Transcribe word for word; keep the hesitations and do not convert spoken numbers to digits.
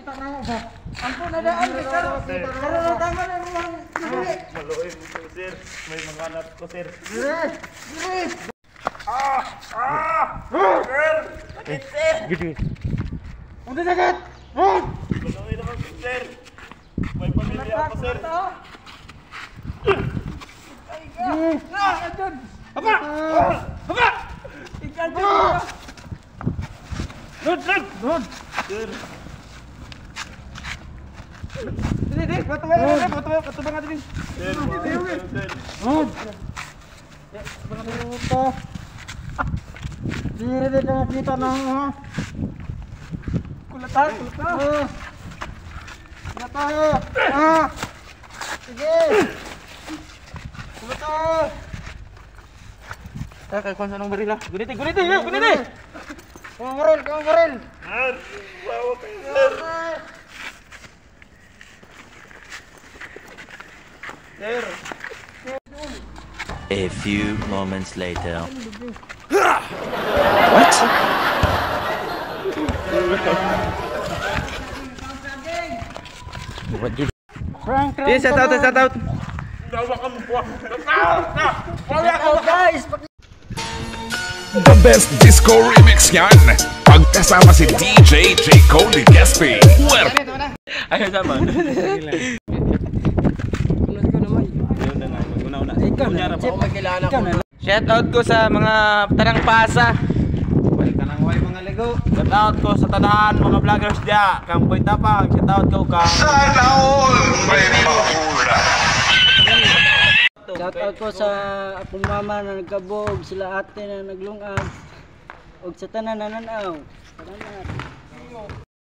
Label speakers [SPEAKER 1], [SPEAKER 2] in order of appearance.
[SPEAKER 1] kita na mo ba? Ampo na daan ni Karo. Karo na tama na mo.
[SPEAKER 2] Maluoy mo sir. May mga anak ko sir.
[SPEAKER 1] Dire. Dire.
[SPEAKER 2] Ah! Ah! Sir! Sakit sir!
[SPEAKER 3] Gede.
[SPEAKER 1] Unsa sakit? Oh!
[SPEAKER 2] Maluoy naman sir. May pamilya ako sir.
[SPEAKER 1] Ay ka. Na, adun. Apa? Apa? Ikaw dyan. Rod, Rod, Rod.
[SPEAKER 2] Sir.
[SPEAKER 1] Dili, dili. Patubang nga dili. Patubang, patubang nga dili.
[SPEAKER 2] Sir, sir, sir.
[SPEAKER 1] Rod. Ito. Dili, dili na kita na. Kulatan, kulatan. Kulatan. Ah. Sige. Kulatan.
[SPEAKER 3] Ah, kay kon sa nang barila. Guniti, guniti, guniti.
[SPEAKER 1] Kau baril, kau baril.
[SPEAKER 2] Sir, bawa kayo sir. Sir.
[SPEAKER 4] A few moments later.
[SPEAKER 3] What? What did?
[SPEAKER 1] Frank,
[SPEAKER 3] Yes, shout out, shout out.
[SPEAKER 2] Bawa kami po. Bawa
[SPEAKER 1] Shout out guys.
[SPEAKER 5] The best disco remix yan. Pagkasama si D J J. Cole Gaspi. Well,
[SPEAKER 3] Ayo sama.
[SPEAKER 1] Ikaw na. Ikaw na.
[SPEAKER 3] Shout out ko sa mga tanang pasa.
[SPEAKER 1] Kanang way mga ligo.
[SPEAKER 3] Shout out ko sa tanahan mga vloggers dia. Kang Boy Tapang, shout out ko ka.
[SPEAKER 1] Shout out ko sa akong mama na nagkabog, sila ate na naglungag. Og sa tanan na nanaw. Salamat.